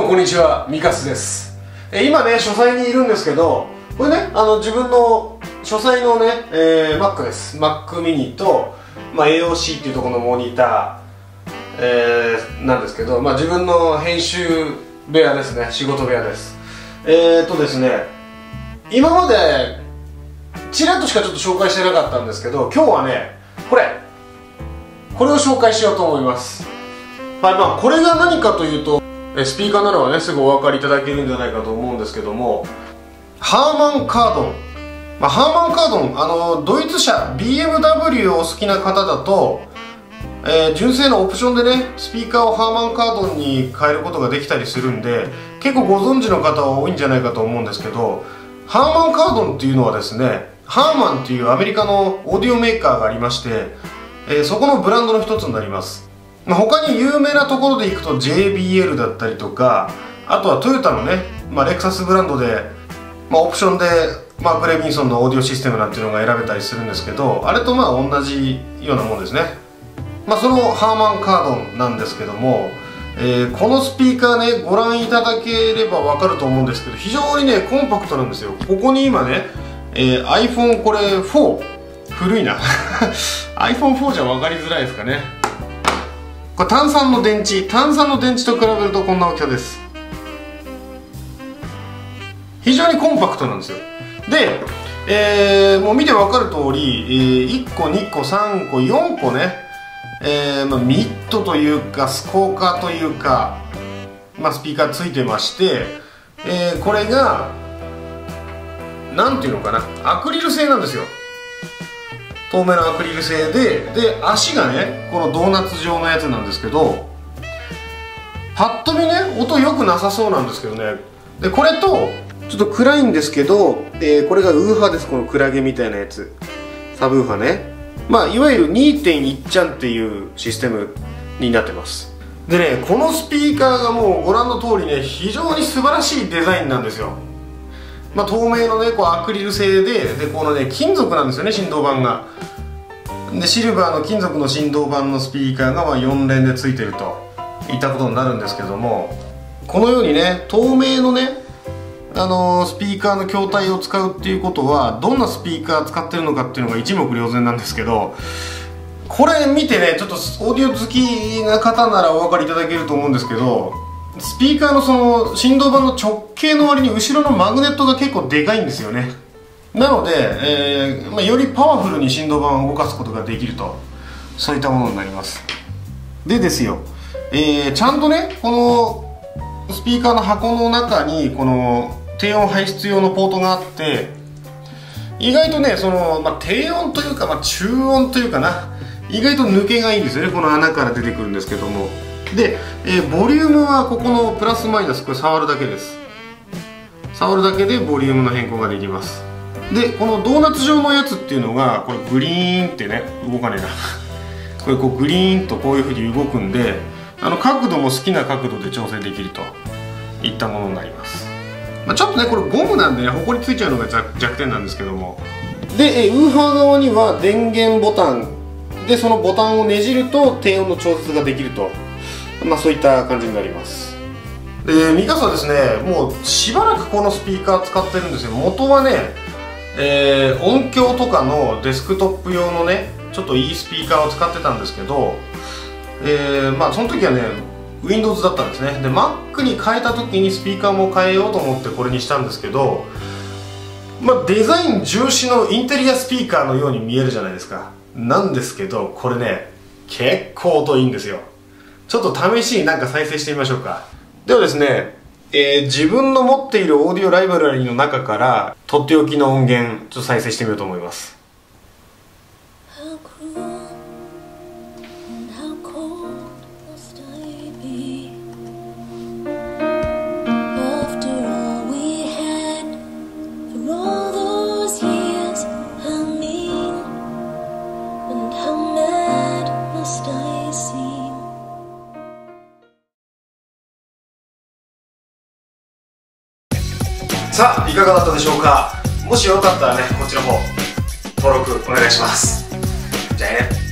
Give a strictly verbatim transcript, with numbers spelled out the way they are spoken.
こんにちは、ミカスです。え今ね、書斎にいるんですけど、これね、あの自分の書斎のね、えー、Mac です。Mac mini と、まあ、エーオーシー っていうところのモニター、えー、なんですけど、まあ、自分の編集部屋ですね、仕事部屋です。えーとですね、今までちらっとしかちょっと紹介してなかったんですけど、今日はね、これこれを紹介しようと思います。はい、まあ、これが何かというと、スピーカーならはねすぐお分かりいただけるんじゃないかと思うんですけども、ハーマンカードン、まあ、ハーマンカードン、あのドイツ車 ビーエムダブリュー をお好きな方だと、えー、純正のオプションでねスピーカーをハーマンカードンに変えることができたりするんで、結構ご存知の方は多いんじゃないかと思うんですけど、ハーマンカードンっていうのはですね、ハーマンっていうアメリカのオーディオメーカーがありまして、えー、そこのブランドの一つになります。まあ、他に有名なところでいくと ジェイビーエル だったりとか、あとはトヨタのね、まあ、レクサスブランドで、まあ、オプションでマーク・レビンソンのオーディオシステムなんていうのが選べたりするんですけど、あれとまあ同じようなもんですね。まあ、そのハーマンカードンなんですけども、えー、このスピーカーねご覧いただければ分かると思うんですけど、非常にねコンパクトなんですよ。ここに今ね、えー、iPhone これフォー、古いなアイフォンフォー じゃ分かりづらいですかね。これ単三の電池、単三の電池と比べるとこんな大きさです。非常にコンパクトなんですよ。で、えー、もう見て分かる通り、えー、いっこにこさんこよんこね、えーまあ、ミットというかスコーカーというか、まあ、スピーカーついてまして、えー、これがなんていうのかな、アクリル製なんですよ。透明のアクリル製で、で足がねこのドーナツ状のやつなんですけど、パッと見ね音良くなさそうなんですけどね。でこれとちょっと暗いんですけど、えー、これがウーハーです。このクラゲみたいなやつ、サブウーハーね。まあいわゆる にてんいち ちゃんっていうシステムになってます。でね、このスピーカーがもうご覧の通りね、非常に素晴らしいデザインなんですよ。まあ、透明のねこうアクリル製で、でこのね金属なんですよね、振動板が。でシルバーの金属の振動板のスピーカーがまあよん連でついてるといったことになるんですけども、このようにね透明のね、あのー、スピーカーの筐体を使うっていうことは、どんなスピーカー使ってるのかっていうのが一目瞭然なんですけど、これ見てねちょっとオーディオ好きな方ならお分かりいただけると思うんですけど、スピーカーのその振動板の直径の割に後ろのマグネットが結構でかいんですよね。なので、えーまあ、よりパワフルに振動板を動かすことができると、そういったものになります。でですよ、えー、ちゃんとねこのスピーカーの箱の中にこの低音排出用のポートがあって、意外とねその、まあ、低音というか、まあ、中音というかな、意外と抜けがいいんですよね。この穴から出てくるんですけども、で、えー、ボリュームはここのプラスマイナス、これ触るだけです。触るだけでボリュームの変更ができます。でこのドーナツ状のやつっていうのが、これグリーンってね、動かねえなこれこうグリーンとこういうふうに動くんで、あの角度も好きな角度で調整できるといったものになります。まあ、ちょっとねこれゴムなんでねほこりついちゃうのが弱点なんですけども、で、えウーハー側には電源ボタンで、そのボタンをねじると低音の調節ができると、まあそういった感じになります。でミカサはですね、もうしばらくこのスピーカー使ってるんですよ。元はね、えー、音響とかのデスクトップ用のねちょっといいスピーカーを使ってたんですけど、えー、まあその時はね Windows だったんですね。で Mac に変えた時にスピーカーも変えようと思ってこれにしたんですけど、まあデザイン重視のインテリアスピーカーのように見えるじゃないですか。なんですけどこれね結構音いいんですよ。ちょっと試しになんか再生してみましょうか。ではですね、えー、自分の持っているオーディオライブラリの中からとっておきの音源ちょっと再生してみようと思います。さあいかがだったでしょうか。もしよかったらねこっちの方登録お願いします。じゃあね。